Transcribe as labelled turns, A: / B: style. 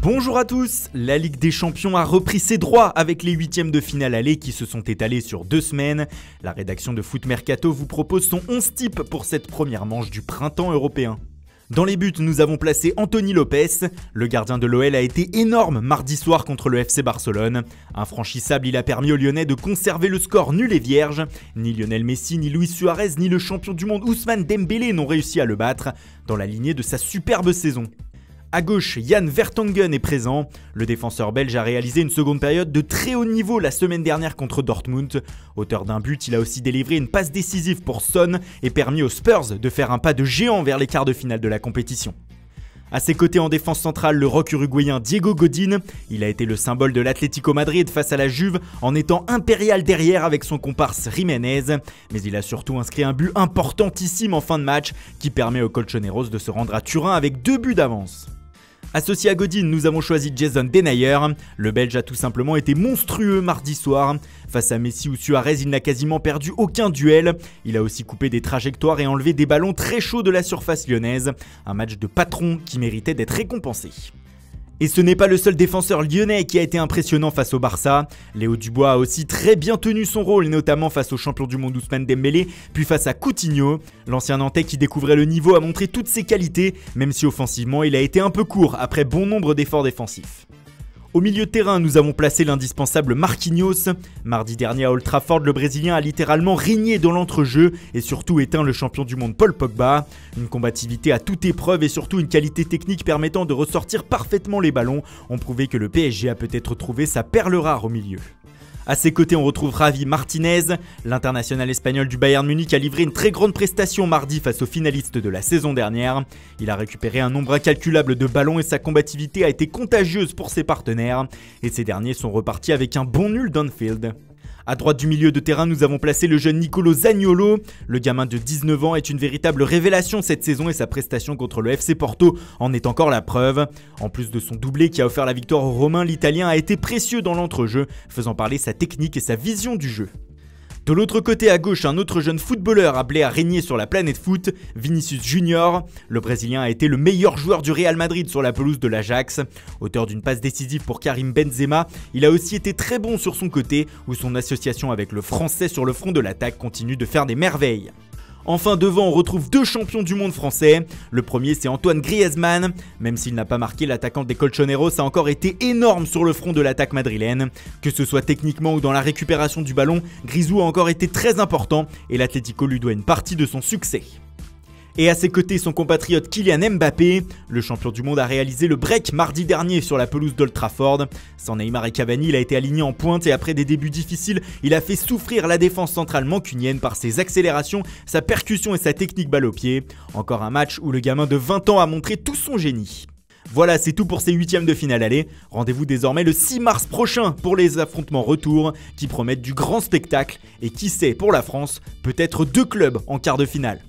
A: Bonjour à tous, la Ligue des Champions a repris ses droits avec les huitièmes de finale aller qui se sont étalés sur 2 semaines. La rédaction de Foot Mercato vous propose son 11 type pour cette première manche du printemps européen. Dans les buts, nous avons placé Anthony Lopes. Le gardien de l'OL a été énorme mardi soir contre le FC Barcelone. Infranchissable, il a permis aux Lyonnais de conserver le score nul et vierge. Ni Lionel Messi, ni Luis Suarez, ni le champion du monde Ousmane Dembélé n'ont réussi à le battre dans la lignée de sa superbe saison. À gauche, Jan Vertonghen est présent. Le défenseur belge a réalisé une seconde période de très haut niveau la semaine dernière contre Dortmund. Auteur d'un but, il a aussi délivré une passe décisive pour Son et permis aux Spurs de faire un pas de géant vers les quarts de finale de la compétition. À ses côtés en défense centrale, le rock uruguayen Diego Godin. Il a été le symbole de l'Atlético Madrid face à la Juve en étant impérial derrière avec son comparse Jiménez. Mais il a surtout inscrit un but importantissime en fin de match qui permet aux Colchoneros de se rendre à Turin avec 2 buts d'avance. Associé à Godin, nous avons choisi Jason Denayer. Le Belge a tout simplement été monstrueux mardi soir. Face à Messi ou Suarez, il n'a quasiment perdu aucun duel. Il a aussi coupé des trajectoires et enlevé des ballons très chauds de la surface lyonnaise. Un match de patron qui méritait d'être récompensé. Et ce n'est pas le seul défenseur lyonnais qui a été impressionnant face au Barça. Léo Dubois a aussi très bien tenu son rôle, notamment face au champion du monde Ousmane Dembélé, puis face à Coutinho. L'ancien Nantais qui découvrait le niveau a montré toutes ses qualités, même si offensivement il a été un peu court après bon nombre d'efforts défensifs. Au milieu de terrain, nous avons placé l'indispensable Marquinhos. Mardi dernier à Old Trafford, le Brésilien a littéralement régné dans l'entrejeu et surtout éteint le champion du monde Paul Pogba. Une combativité à toute épreuve et surtout une qualité technique permettant de ressortir parfaitement les ballons ont prouvé que le PSG a peut-être trouvé sa perle rare au milieu. À ses côtés, on retrouve Javi Martinez. L'international espagnol du Bayern Munich a livré une très grande prestation mardi face aux finalistes de la saison dernière. Il a récupéré un nombre incalculable de ballons et sa combativité a été contagieuse pour ses partenaires. Et ces derniers sont repartis avec un bon nul d'Anfield. À droite du milieu de terrain, nous avons placé le jeune Nicolo Zaniolo. Le gamin de 19 ans est une véritable révélation cette saison et sa prestation contre le FC Porto en est encore la preuve. En plus de son doublé qui a offert la victoire aux Romains, l'Italien a été précieux dans l'entrejeu, faisant parler sa technique et sa vision du jeu. De l'autre côté à gauche, un autre jeune footballeur appelé à régner sur la planète foot, Vinicius Junior. Le Brésilien a été le meilleur joueur du Real Madrid sur la pelouse de l'Ajax. Auteur d'une passe décisive pour Karim Benzema, il a aussi été très bon sur son côté, où son association avec le Français sur le front de l'attaque continue de faire des merveilles. Enfin devant, on retrouve 2 champions du monde français. Le premier c'est Antoine Griezmann. Même s'il n'a pas marqué, l'attaquant des Colchoneros a encore été énorme sur le front de l'attaque madrilène. Que ce soit techniquement ou dans la récupération du ballon, Grisou a encore été très important et l'Atlético lui doit une partie de son succès. Et à ses côtés, son compatriote Kylian Mbappé. Le champion du monde a réalisé le break mardi dernier sur la pelouse d'Old Trafford. Sans Neymar et Cavani, il a été aligné en pointe et après des débuts difficiles, il a fait souffrir la défense centrale mancunienne par ses accélérations, sa percussion et sa technique balle au pied. Encore un match où le gamin de 20 ans a montré tout son génie. Voilà, c'est tout pour ces huitièmes de finale aller. Rendez-vous désormais le 6 mars prochain pour les affrontements retour qui promettent du grand spectacle et qui sait, pour la France, peut-être 2 clubs en quart de finale.